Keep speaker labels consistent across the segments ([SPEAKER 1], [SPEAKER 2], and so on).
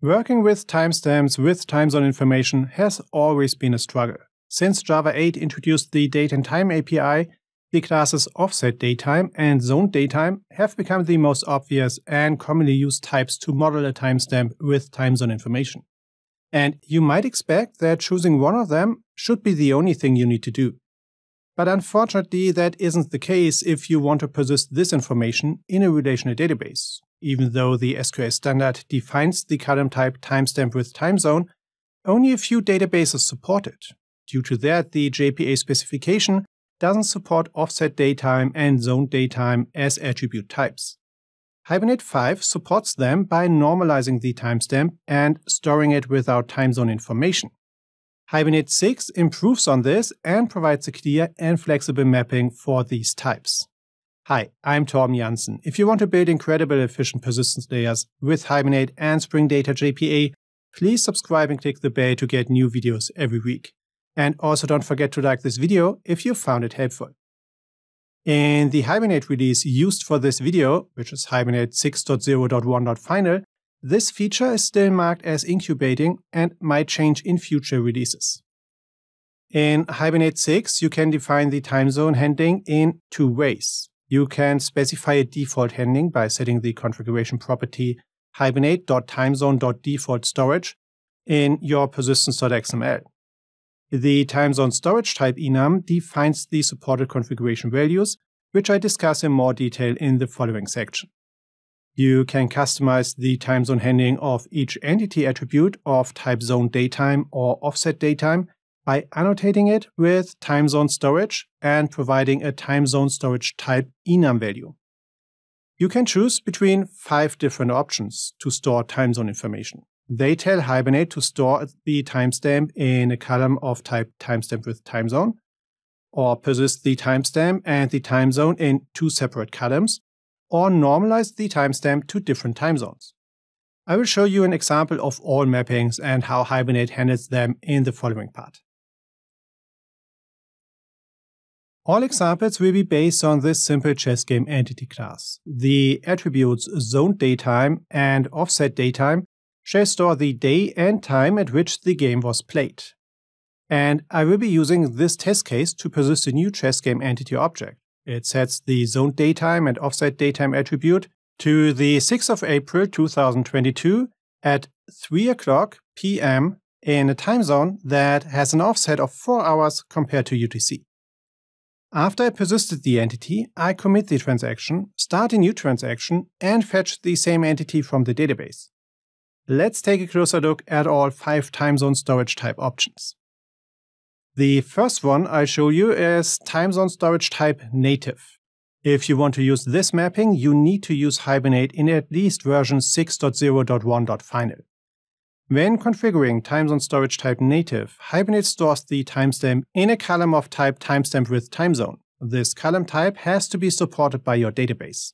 [SPEAKER 1] Working with timestamps with time zone information has always been a struggle. Since Java 8 introduced the Date and Time API, the classes OffsetDateTime and ZonedDateTime have become the most obvious and commonly used types to model a timestamp with time zone information. And you might expect that choosing one of them should be the only thing you need to do. But unfortunately, that isn't the case if you want to persist this information in a relational database. Even though the SQL standard defines the column type timestamp with time zone, only a few databases support it. Due to that, the JPA specification doesn't support OffsetDateTime and ZonedDateTime as attribute types. Hibernate 5 supports them by normalizing the timestamp and storing it without time zone information. Hibernate 6 improves on this and provides a clear and flexible mapping for these types. Hi, I'm Torben Janssen. If you want to build incredible efficient persistence layers with Hibernate and Spring Data JPA, please subscribe and click the bell to get new videos every week. And also don't forget to like this video if you found it helpful. In the Hibernate release used for this video, which is Hibernate 6.0.1.final, this feature is still marked as incubating and might change in future releases. In Hibernate 6, you can define the time zone handling in two ways. You can specify a default handling by setting the configuration property hibernate.timezone.defaultStorage in your persistence.xml. The time zone storage type enum defines the supported configuration values, which I discuss in more detail in the following section. You can customize the time zone handling of each entity attribute of type ZonedDateTime or OffsetDateTime by annotating it with time zone storage and providing a time zone storage type enum value. You can choose between 5 different options to store time zone information. They tell Hibernate to store the timestamp in a column of type timestamp with time zone, or persist the timestamp and the time zone in 2 separate columns, or normalize the timestamp to different time zones. I will show you an example of all mappings and how Hibernate handles them in the following part. All examples will be based on this simple chess game entity class. The attributes ZonedDateTime and OffsetDateTime shall store the day and time at which the game was played. And I will be using this test case to persist a new chess game entity object. It sets the ZonedDateTime and OffsetDateTime attribute to the 6th of April 2022 at 3 o'clock p.m. in a time zone that has an offset of 4 hours compared to UTC. After I persisted the entity, I commit the transaction, start a new transaction, and fetch the same entity from the database. Let's take a closer look at all 5 time zone storage type options. The first one I'll show you is time zone storage type native. If you want to use this mapping, you need to use Hibernate in at least version 6.0.1.final. When configuring time zone storage type native, Hibernate stores the timestamp in a column of type timestamp with time zone. This column type has to be supported by your database.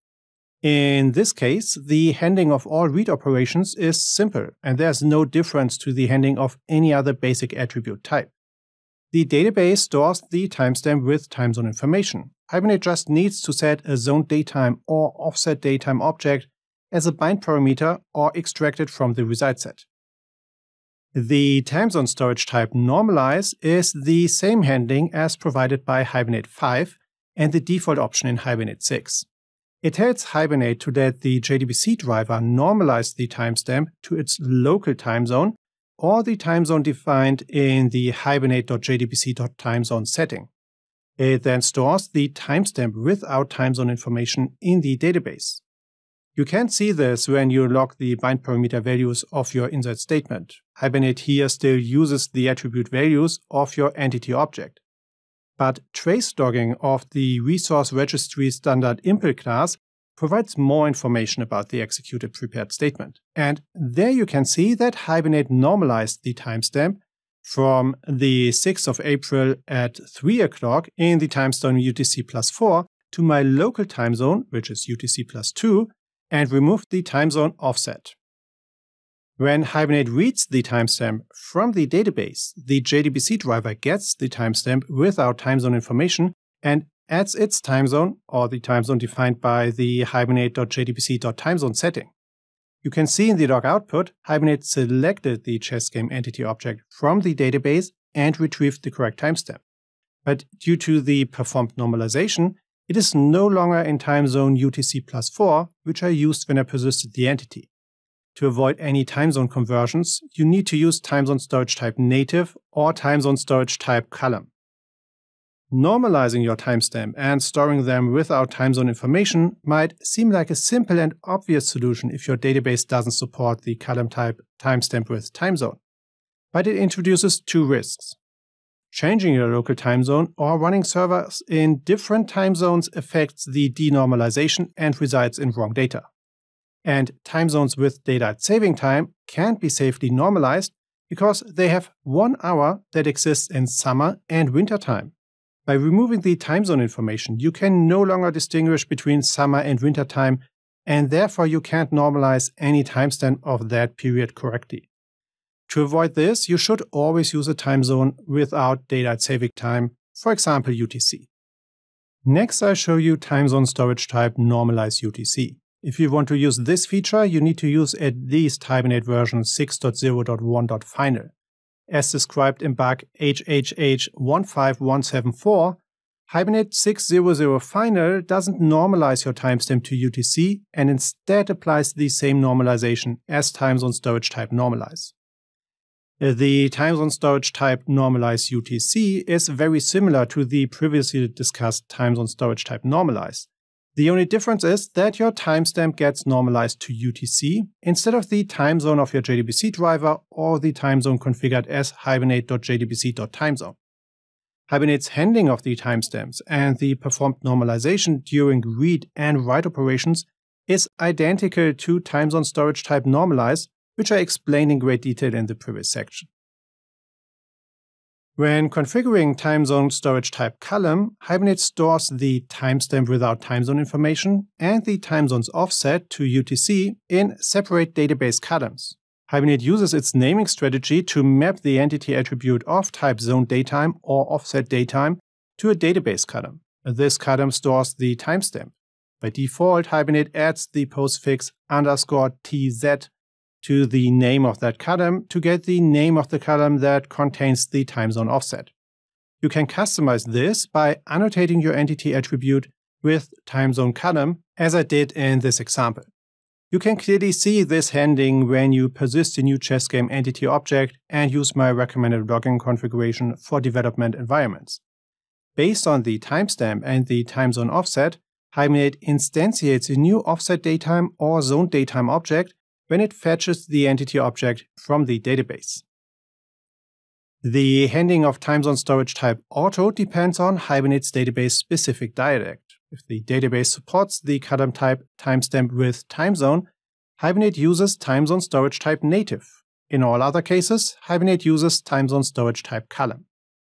[SPEAKER 1] In this case, the handling of all read operations is simple, and there's no difference to the handling of any other basic attribute type. The database stores the timestamp with time zone information. Hibernate just needs to set a ZonedDateTime or OffsetDateTime object as a bind parameter or extract it from the result set. The time zone storage type Normalize is the same handling as provided by Hibernate 5 and the default option in Hibernate 6. It tells Hibernate to let the JDBC driver normalize the timestamp to its local time zone or the time zone defined in the hibernate.jdbc.timezone setting. It then stores the timestamp without time zone information in the database. You can see this when you log the bind parameter values of your insert statement. Hibernate here still uses the attribute values of your entity object. But trace logging of the resource registry standard impl class provides more information about the executed prepared statement. And there you can see that Hibernate normalized the timestamp from the 6th of April at 3 o'clock in the time zone UTC plus 4 to my local time zone, which is UTC plus 2, and removed the time zone offset. When Hibernate reads the timestamp from the database, the JDBC driver gets the timestamp without time zone information and adds its time zone, or the time zone defined by the hibernate.jdbc.timezone setting. You can see in the log output, Hibernate selected the chess game entity object from the database and retrieved the correct timestamp. But due to the performed normalization, it is no longer in time zone UTC+4, which I used when I persisted the entity. To avoid any time zone conversions, you need to use time zone storage type native or time zone storage type column. Normalizing your timestamp and storing them without time zone information might seem like a simple and obvious solution if your database doesn't support the column type timestamp with time zone. But it introduces two risks. Changing your local time zone or running servers in different time zones affects the denormalization and results in wrong data. And time zones with daylight saving time can't be safely normalized because they have 1 hour that exists in summer and winter time. By removing the time zone information, you can no longer distinguish between summer and winter time, and therefore you can't normalize any timestamp of that period correctly. To avoid this, you should always use a time zone without daylight saving time, for example UTC. Next, I'll show you time zone storage type Normalize UTC. If you want to use this feature, you need to use at least Hibernate version 6.0.1.final. As described in bug HHH15174, Hibernate 6.0.0 final doesn't normalize your timestamp to UTC and instead applies the same normalization as time zone storage type Normalize. The time zone storage type Normalize UTC is very similar to the previously discussed time zone storage type Normalize. The only difference is that your timestamp gets normalized to UTC instead of the time zone of your JDBC driver or the time zone configured as hibernate.jdbc.timezone. Hibernate's handling of the timestamps and the performed normalization during read and write operations is identical to time zone storage type Normalize, which I explained in great detail in the previous section. When configuring time zone storage type column, Hibernate stores the timestamp without time zone information and the time zone's offset to UTC in separate database columns. Hibernate uses its naming strategy to map the entity attribute of type ZonedDateTime or OffsetDateTime to a database column. This column stores the timestamp. By default, Hibernate adds the postfix _TZ to the name of that column to get the name of the column that contains the time zone offset. You can customize this by annotating your entity attribute with time zone column, as I did in this example. You can clearly see this handling when you persist a new chess game entity object and use my recommended logging configuration for development environments. Based on the timestamp and the time zone offset, Hibernate instantiates a new OffsetDateTime or ZonedDateTime object when it fetches the entity object from the database. The handling of time zone storage type auto depends on Hibernate's database-specific dialect. If the database supports the column type timestamp with time zone, Hibernate uses time zone storage type native. In all other cases, Hibernate uses time zone storage type column.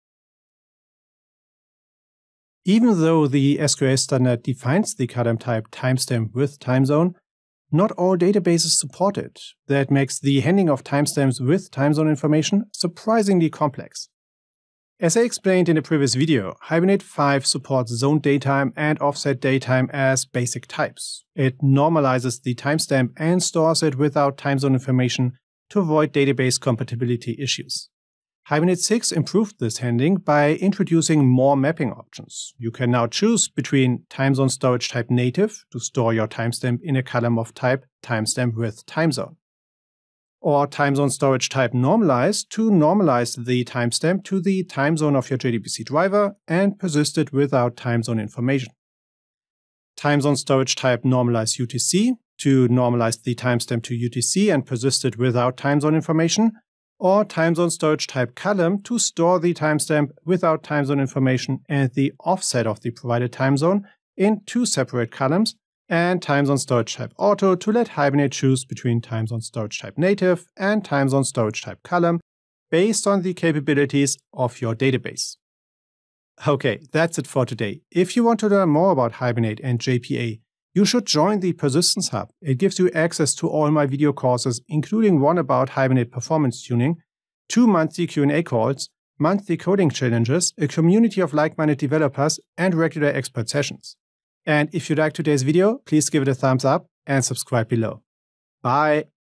[SPEAKER 1] Even though the SQL standard defines the column type timestamp with time zone, not all databases support it. That makes the handling of timestamps with time zone information surprisingly complex. As I explained in the previous video, Hibernate 5 supports ZonedDateTime and OffsetDateTime as basic types. It normalizes the timestamp and stores it without time zone information to avoid database compatibility issues. Hibernate 6 improved this handling by introducing more mapping options. You can now choose between time zone storage type native to store your timestamp in a column of type timestamp with time zone, or time zone storage type Normalize to normalize the timestamp to the time zone of your JDBC driver and persist it without time zone information. Time zone storage type Normalize UTC to normalize the timestamp to UTC and persist it without time zone information, or time zone storage type column to store the timestamp without time zone information and the offset of the provided time zone in two separate columns, and time zone storage type auto to let Hibernate choose between time zone storage type native and time zone storage type column based on the capabilities of your database. Okay, that's it for today. If you want to learn more about Hibernate and JPA, you should join the Persistence Hub. It gives you access to all my video courses, including one about Hibernate performance tuning, 2 monthly Q&A calls, monthly coding challenges, a community of like-minded developers, and regular expert sessions. And if you liked today's video, please give it a thumbs up and subscribe below. Bye.